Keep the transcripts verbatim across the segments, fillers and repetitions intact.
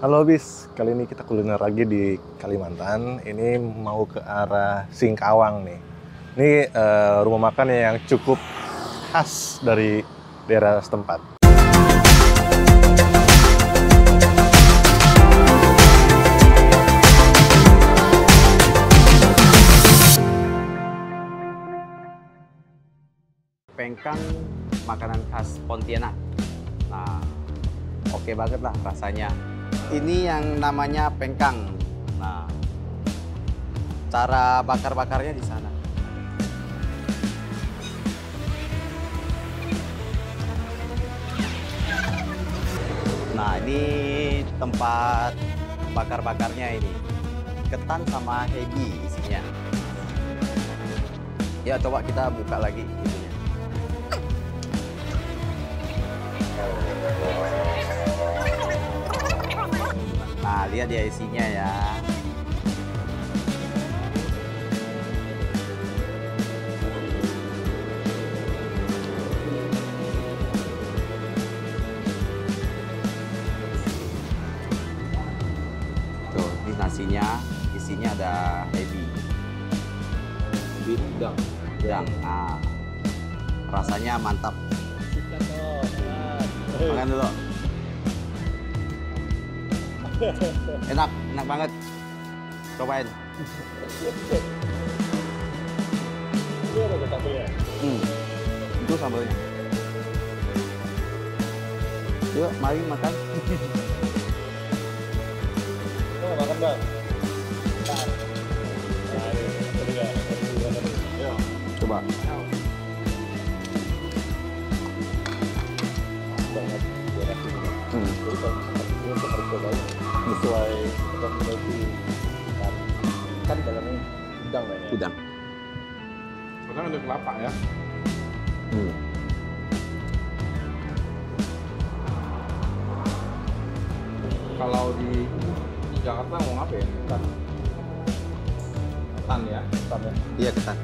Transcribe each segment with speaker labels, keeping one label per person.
Speaker 1: Halo bis, kali ini kita kuliner lagi di Kalimantan. Ini mau ke arah Singkawang nih. Ini uh, rumah makan yang cukup khas dari daerah setempat.
Speaker 2: Pengkang makanan khas Pontianak. Nah, oke banget lah rasanya. Ini yang namanya pengkang. Nah, cara bakar-bakarnya di sana. Nah, ini tempat bakar-bakarnya ini. Ketan sama hebi isinya. Ya, coba kita buka lagi ininya. Nah, lihat ya isinya ya. Tuh, ini nasinya, isinya ada ebi. Ebi udang. Udang. Nah, rasanya mantap. Makan dulu. Enak, enak banget. Cobain.
Speaker 1: Ini ada sambelnya.
Speaker 2: Hmm. Itu sambelnya. Yuk, mari makan.
Speaker 1: Oh, makan bang. Nah, ini
Speaker 2: Coba.
Speaker 1: banget.
Speaker 2: Hmm.
Speaker 1: Jadi kalau misalkan ini untuk harus cobain sesuai rekomendasi kan, kan dalamnya udang kayaknya.
Speaker 2: Udang.
Speaker 1: Udang ada kelapa ya.
Speaker 2: Hmm.
Speaker 1: Kalau di, di Jakarta mau ngapain? Ketan. Ketan ya, ketan ya.
Speaker 2: Iya, ketan.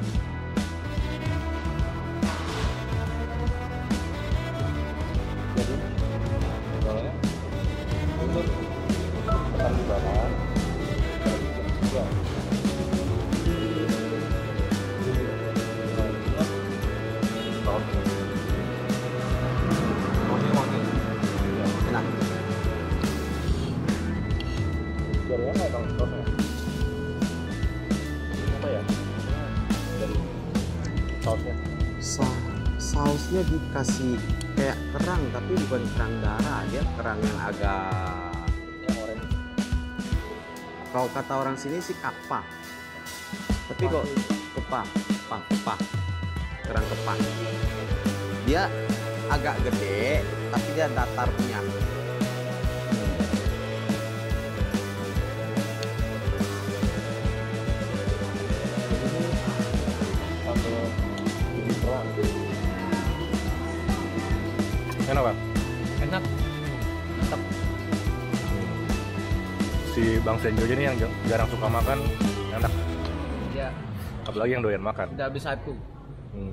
Speaker 1: Jadi soalnya untuk ketan di bawah. Ya.
Speaker 2: Enak.
Speaker 1: Biarnya nggak bang sausnya? Apa ya? Dari sausnya.
Speaker 2: Sa sausnya dikasih kayak kerang, tapi bukan kerang darah, dia kerang yang agak,
Speaker 1: Yang orange.
Speaker 2: kalau kata orang sini sih kapah. Tapi kok kepah, kepah, kepah, kerang kepah. Dia agak gede, tapi dia datar punya.
Speaker 1: Atau di perang. Enak bang?
Speaker 3: Enak, mantap.
Speaker 1: Si Bang Senjo ini yang jarang suka makan enak.
Speaker 3: Ya,
Speaker 1: Apalagi yang doyan makan.
Speaker 3: udah habis satu.
Speaker 1: Hmm.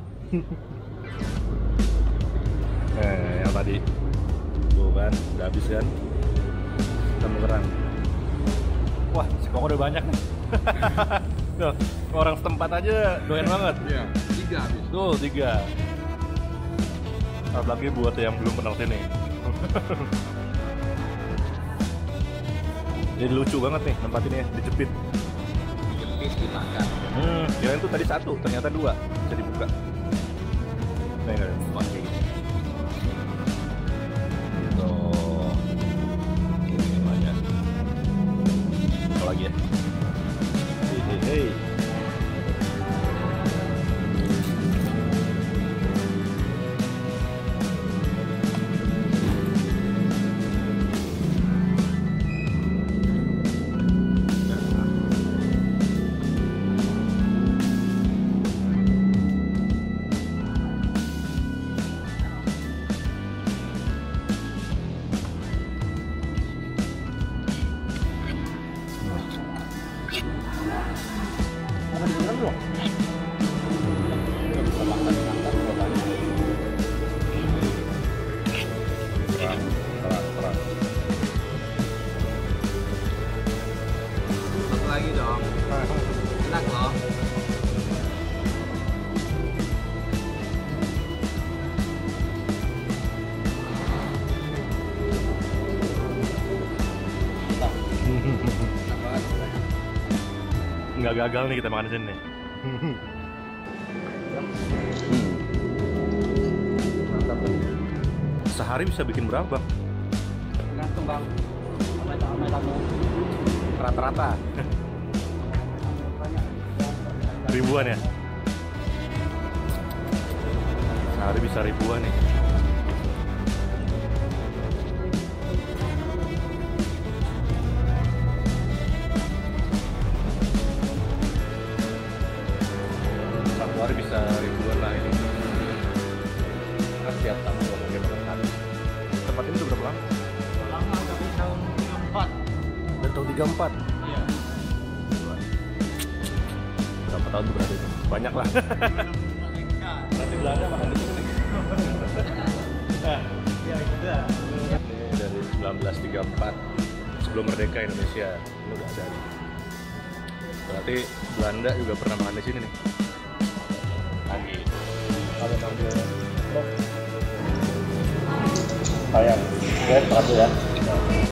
Speaker 1: Eh, yang tadi tuh kan udah habis kan, kita mau kerang. Wah, si Koko udah banyak nih. Tuh, orang setempat aja doyan banget.
Speaker 3: Iya, tiga habis.
Speaker 1: Tuh, tiga. Apalagi buat yang belum kenal sini. Jadi lucu banget nih tempat ini ya, dijepit.
Speaker 3: Jepit dimakan.
Speaker 1: Hmm, kirain tuh tadi satu, ternyata dua bisa dibuka. Nih, nih.
Speaker 3: Oke.
Speaker 1: Tuh. Ini banyak. Apa lagi ya? Hei, hei, hei. nggak gagal nih kita makan di sini nih.
Speaker 2: Hmm.
Speaker 3: Mantap.
Speaker 1: Sehari bisa bikin berapa?
Speaker 3: Tergantung bang. Ramai tamu.
Speaker 1: Rata-rata ribuan ya? Sehari bisa ribuan nih. Satu hari bisa ribuan lah ini.
Speaker 3: Kan setiap tamu nggak mungkin makan.
Speaker 1: Tempat ini udah berapa lama?
Speaker 3: Lama tapi tahun tiga puluh empat.
Speaker 1: Dari tahun tiga puluh empat.
Speaker 3: Iya.
Speaker 1: Berapa tahun tuh berarti itu? Banyak lah. Nanti Belanda makan di sini.
Speaker 3: Iya itu.
Speaker 1: Ini dari seribu sembilan ratus tiga puluh empat, sebelum merdeka Indonesia. Ini udah ada nih. Berarti Belanda juga pernah makan di sini nih. Lagi. Kalau tampil sayang, ya satu ya.